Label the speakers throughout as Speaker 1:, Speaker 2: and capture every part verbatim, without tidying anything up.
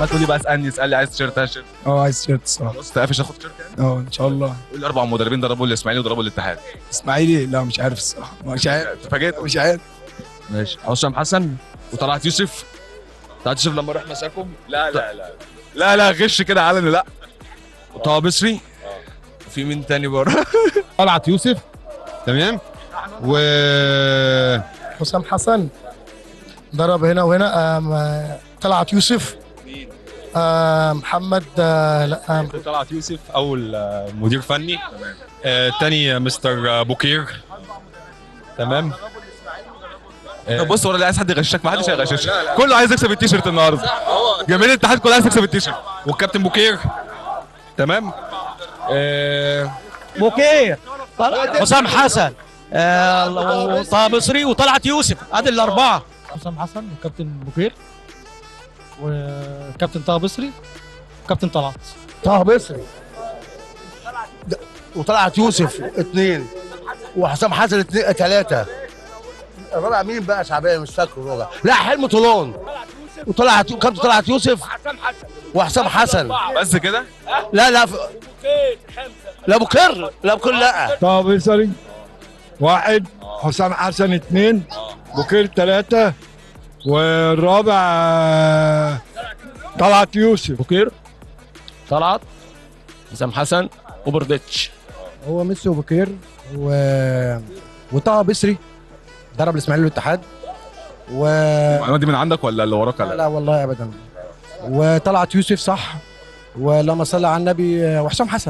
Speaker 1: ما تقولي بقى اسالني اسالي عايز تيشيرت هات تيشيرت.
Speaker 2: اه عايز تيشيرت الصراحه.
Speaker 1: خلاص تقفش اخد تيشيرت يعني.
Speaker 2: اه ان شاء الله.
Speaker 1: قول لي اربع مدربين دربوا الاسماعيلي وضربوا الاتحاد.
Speaker 2: اسماعيلي لا مش عارف الصراحه، مش عارف.
Speaker 1: اتفاجئت.
Speaker 2: مش عارف.
Speaker 3: ماشي، حسام حسن وطلعت يوسف. طلعت يوسف لما راح مساكم.
Speaker 1: لا لا لا لا لا غش كده علني لا.
Speaker 3: وطه بصري. في مين تاني بره؟
Speaker 4: طلعت يوسف. تمام. و
Speaker 2: حسام حسن ضرب هنا وهنا. آم، طلعت يوسف. آم، محمد آه، لا آم،
Speaker 4: طلعت يوسف اول آه، مدير فني. آه، تاني مستر آه، بوكير. تمام.
Speaker 1: طب بص ولا عايز حد يغشك ما حدش هيغشش، كله عايز يكسب التيشيرت النهارده. جماهير الاتحاد كلها عايز تكسب التيشيرت.
Speaker 4: والكابتن بوكير. تمام. آه،
Speaker 5: بوكير، حسام حسن، آه، طه بصري وطلعت يوسف، ادي الاربعه.
Speaker 6: حسام حسن وكابتن بوكير وكابتن طه بصري وكابتن طلعت.
Speaker 7: طه بصري وطلعت يوسف اثنين وحسام حسن اثنين ثلاثة. الرابع مين بقى شعبيه مش فاكره الرابع. لا حلمي طولان وطلعت كابتن طلعت يوسف وحسام حسن.
Speaker 1: بس كده؟
Speaker 7: لا لا ف... لا بوكير لا بوكير لا.
Speaker 2: طه بصري واحد، حسام حسن اثنين، بوكير ثلاثة، والرابع آه، طلعت يوسف.
Speaker 5: بوكير، طلعت، حسام حسن وبردتش.
Speaker 7: هو ميسي وبوكير و... وطه بصري ضرب الاسماعيلي والاتحاد. و
Speaker 1: المعلومات دي من عندك ولا اللي وراك؟
Speaker 7: لا, لا والله ابدا. وطلعت يوسف صح، ولما صلى على النبي آه، وحسام حسن.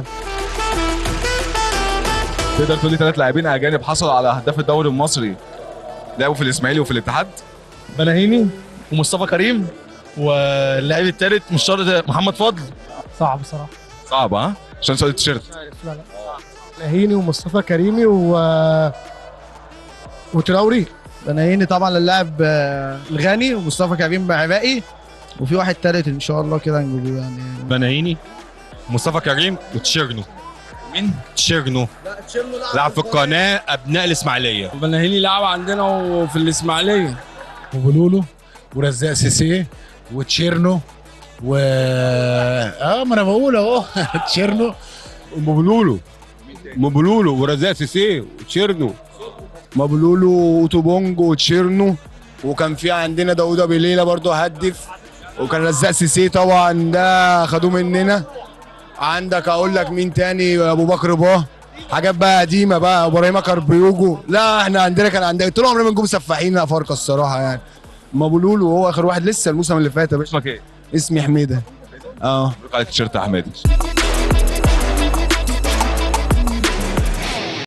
Speaker 1: تقدر تقول لي ثلاث لاعبين اجانب حصلوا على اهداف الدوري المصري لعبوا في الاسماعيلي وفي الاتحاد؟
Speaker 5: بناهيني ومصطفى كريم، واللاعب الثالث مش شرط محمد فضل.
Speaker 6: صعب بصراحه.
Speaker 1: صعب ها؟ عشان سؤال التيشيرت.
Speaker 6: لا لا.
Speaker 2: نهيني ومصطفى كريمي و وتراوري.
Speaker 7: بناهيني طبعا اللاعب آه، الغني، ومصطفى كريم باقي، وفي واحد ثالث ان شاء الله كده نجيبه يعني.
Speaker 4: بناهيني، مصطفى كريم، وتشيرنو.
Speaker 3: مين؟
Speaker 4: تشيرنو لعب في القناه ابناء الاسماعيليه.
Speaker 8: بناهيني لعب عندنا وفي الاسماعيليه.
Speaker 2: وبلولو ورزاق سيسي وتشيرنو و اه ما انا بقول اهو تشيرنو
Speaker 4: ومبلولو مبلولو ورزاق سيسي وتشيرنو.
Speaker 2: مبلولو وتوبونج وتشيرنو، وكان في عندنا داوود ابو ليلى برضه هدف، وكان رزاق سيسي طبعا ده خدوه مننا. عندك اقول لك مين تاني؟ ابو بكر باه، حاجات بقى قديمه بقى، ابراهيم كاربيوجو. لا احنا عندنا كان عندنا طول عمرنا بنجيب سفاحين افارقه الصراحه يعني. مبلولو هو اخر واحد لسه الموسم اللي فات يا باشا.
Speaker 1: اسمك ايه؟
Speaker 2: اسمي حميده. اه
Speaker 1: مبروك عليك التيشيرت يا حمادي.